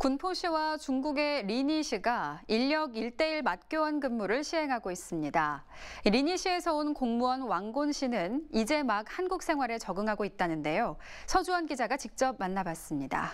군포시와 중국의 리니시가 인력 1:1 맞교환 근무를 시행하고 있습니다. 리니시에서 온 공무원 왕곤 씨는 이제 막 한국 생활에 적응하고 있다는데요. 서주원 기자가 직접 만나봤습니다.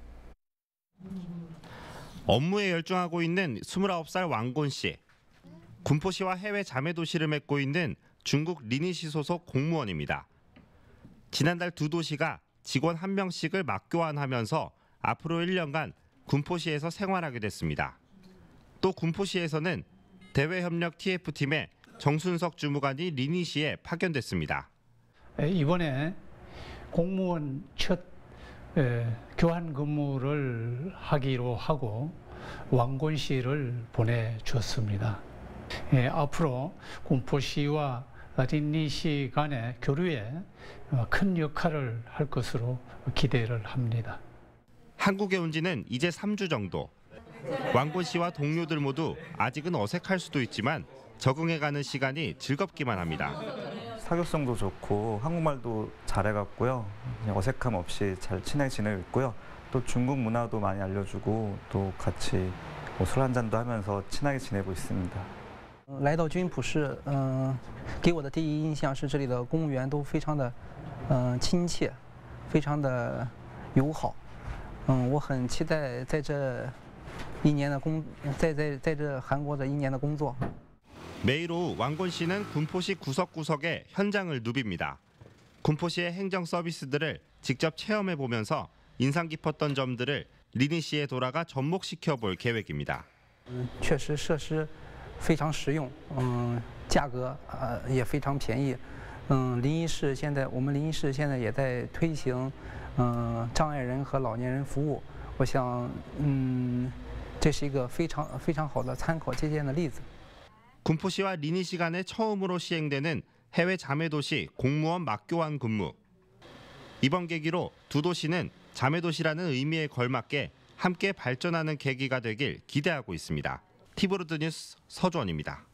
업무에 열중하고 있는 29살 왕곤 씨. 군포시와 해외 자매 도시를 맺고 있는 중국 리니시 소속 공무원입니다. 지난달 두 도시가 직원 1명씩을 맞교환하면서 앞으로 1년간 군포시에서 생활하게 됐습니다. 또 군포시에서는 대외협력 TF팀의 정순석 주무관이 리니시에 파견됐습니다. 이번에 공무원 첫 교환 근무를 하기로 하고 왕곤 씨를 보내주었습니다. 앞으로 군포시와 리니시 간의 교류에 큰 역할을 할 것으로 기대를 합니다. 한국에 온 지는 이제 3주 정도. 왕곤 씨와 동료들 모두 아직은 어색할 수도 있지만 적응해가는 시간이 즐겁기만 합니다. 사교성도 좋고 한국말도 잘해갖고요. 어색함 없이 잘 친하게 지내고 있고요. 또 중국 문화도 많이 알려주고 또 같이 술 한잔도 하면서 친하게 지내고 있습니다. 来到军普市，给我的第一印象是这里的公务员都非常的亲切，非常的友好。我很期待在这韩国的1年的工作。 매일 오후 왕곤 씨는 군포시 구석구석에 현장을 누빕니다. 군포시의 행정 서비스들을 직접 체험해 보면서 인상 깊었던 점들을 리니시에 돌아가 접목시켜 볼 계획입니다. 确实设施非常实用，价格也非常便宜。我们临沂市现在也在推行障碍人和老年人服务。我想，这是一个非常好的参考借鉴的例子。 군포시와 리니시 간에 처음으로 시행되는 해외 자매도시 공무원 맞교환 근무. 이번 계기로 두 도시는 자매도시라는 의미에 걸맞게 함께 발전하는 계기가 되길 기대하고 있습니다. 티브로드 뉴스 서주원입니다.